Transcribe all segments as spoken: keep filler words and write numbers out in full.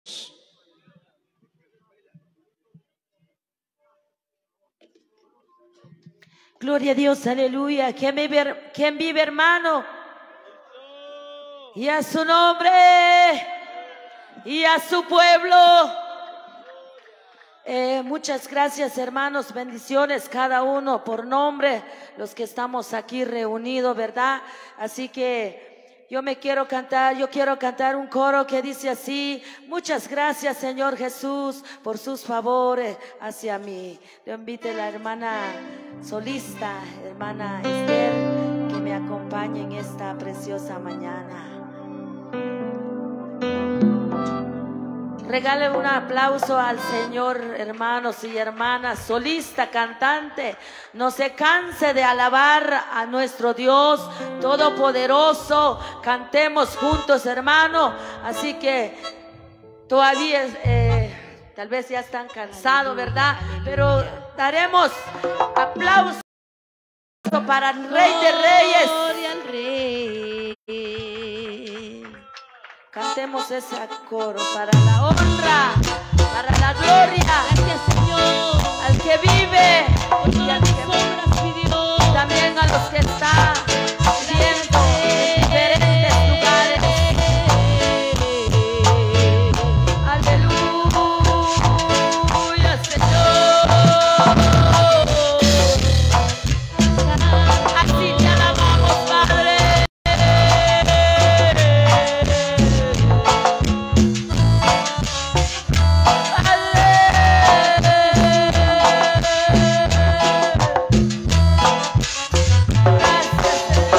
Gloria a Dios, aleluya. ¿Quién vive, quién vive, hermano? Y a su nombre y a su pueblo. Eh, muchas gracias, hermanos, bendiciones cada uno por nombre, los que estamos aquí reunidos, ¿verdad? Así que yo me quiero cantar, yo quiero cantar un coro que dice así: muchas gracias, Señor Jesús, por sus favores hacia mí. Yo invito a la hermana solista, hermana Esther, que me acompañe en esta preciosa mañana. Regale un aplauso al Señor, hermanos y hermanas, solista, cantante. No se canse de alabar a nuestro Dios Todopoderoso. Cantemos juntos, hermano. Así que todavía, eh, tal vez ya están cansados, ¿verdad? Pero daremos aplauso para el Rey de Reyes. Gloria al Rey. Cantemos ese coro para la honra, para la gloria. Gracias, Señor, al que vive por y al todas que tus obras, mi Dios. también a los que están viendo en diferentes lugares. Aleluya, Señor. Así te alabamos, Padre. Gracias,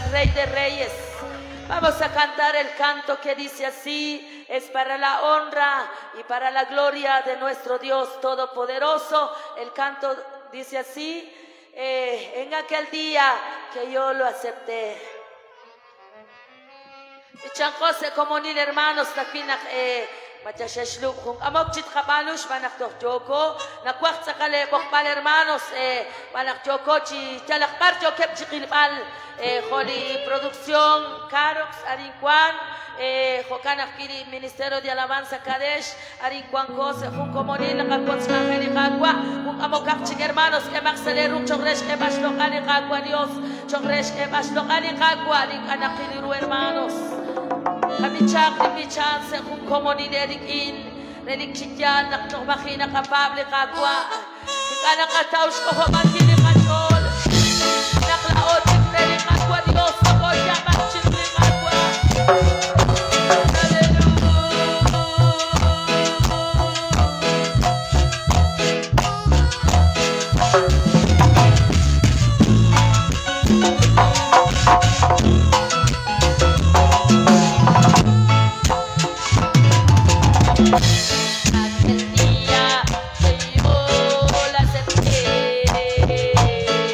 Rey de Reyes. Vamos a cantar el canto que dice así: es para la honra y para la gloria de nuestro Dios Todopoderoso. El canto dice así: eh, en aquel día que yo lo acepté. Ichanjose como ni hermanos nakina eh Machashashlu kung amok chit kapalush manak joko nakwak sa kale bokpal hermanos eh manak joko chi chalakpar jokep chikilpal eh Holy Producción Carox Arinquan eh Jokanak kiri Ministerio de Alabanza Kadesh Arinquan Kose kung komoni nakakwats kakari kakwa kung amok chik hermanos ke maksaleruk chokresh ke baslokali kakwa Dios chokresh ke baslokali kakwa ning anak kiliru hermanos. Kami chak ni pichan sa kung komoni dedikin redik chikyan nakchokbaki nakapable kakwa ikanak kataush ko homakili kachol naklaot chikrelik kakwa Dios ako yamak chikrelik kakwa. Aquel día que yo la acepté.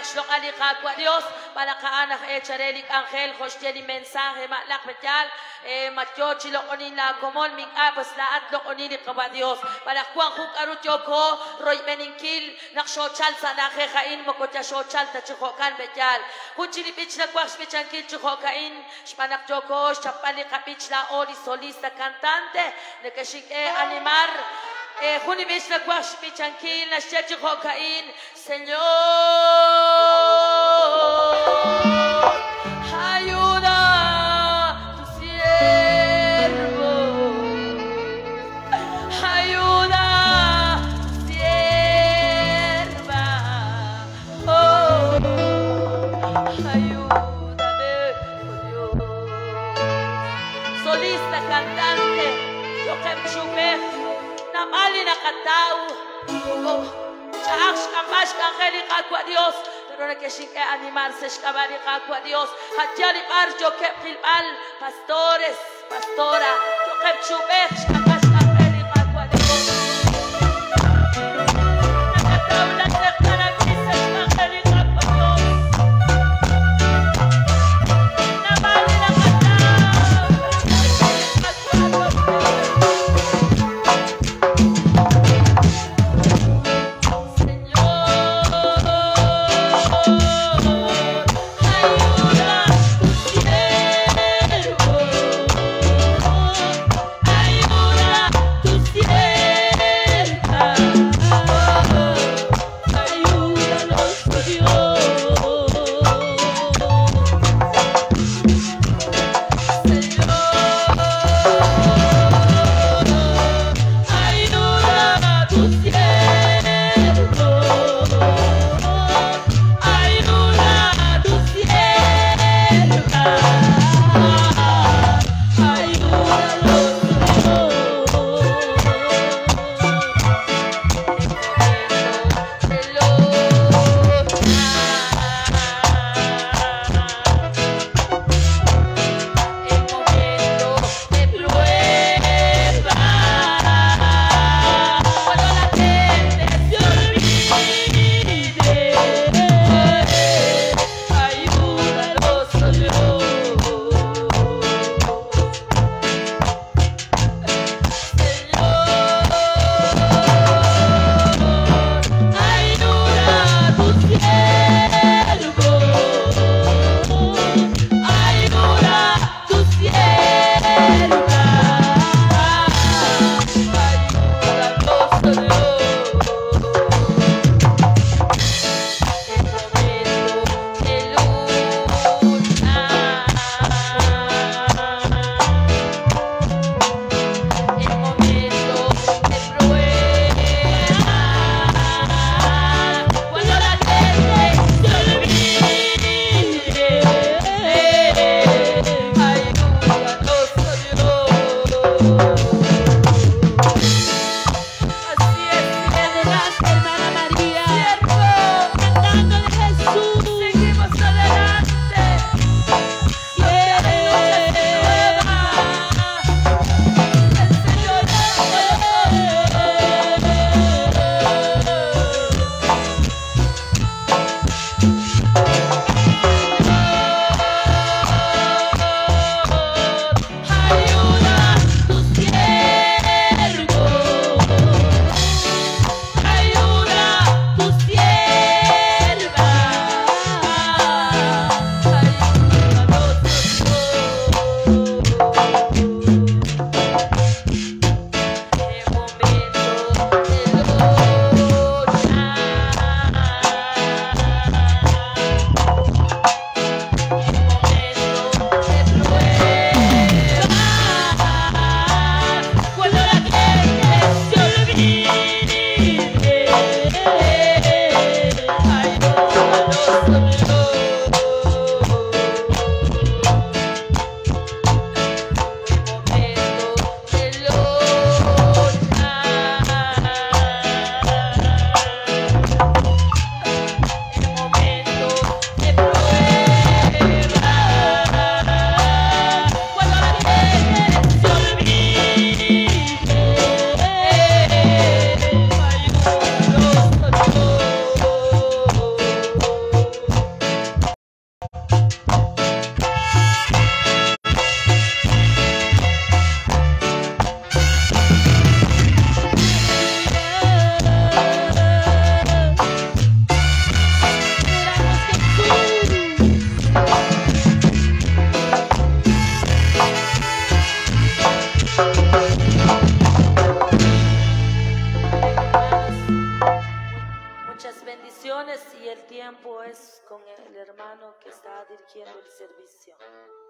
shlok alikakwa Dios, para kaanak e charelik angel, hostieli mensaje, matlak metyal, e matyochi lokonin la komol, ming apos laat lokonin ikawa Dios, para kuang huk arut yoko, roy meningkil, nak shochal sa nakekain mo kutya shochal ta chukokan metyal, kuchili pich na kwaks pichankil chukokain, shpanak yoko, shapali kapich la ori solista cantante, nekashik e animar, Eh, Junibis na kwaks pichankil na siya chukokain, Señor, ayuda tu siervo, ayuda tu sierva, oh, ayúdame, oh Dios. Solista, cantante, yo que chupé. Namali na katao, oh, chaak shkamash kangeli kakwa Dios, pero na keshin ke animarse shkamari kakwa Dios, hatyali par yo ke pilbal, pastores, pastora, yo ke chubeh shkamash kangeli kakwa Dios. Nakataw na tekana kisa shkangeli kakwa Dios. Namali na katao, kakwa Dios. Ayuda bendiciones y el tiempo es con el hermano que está dirigiendo el servicio.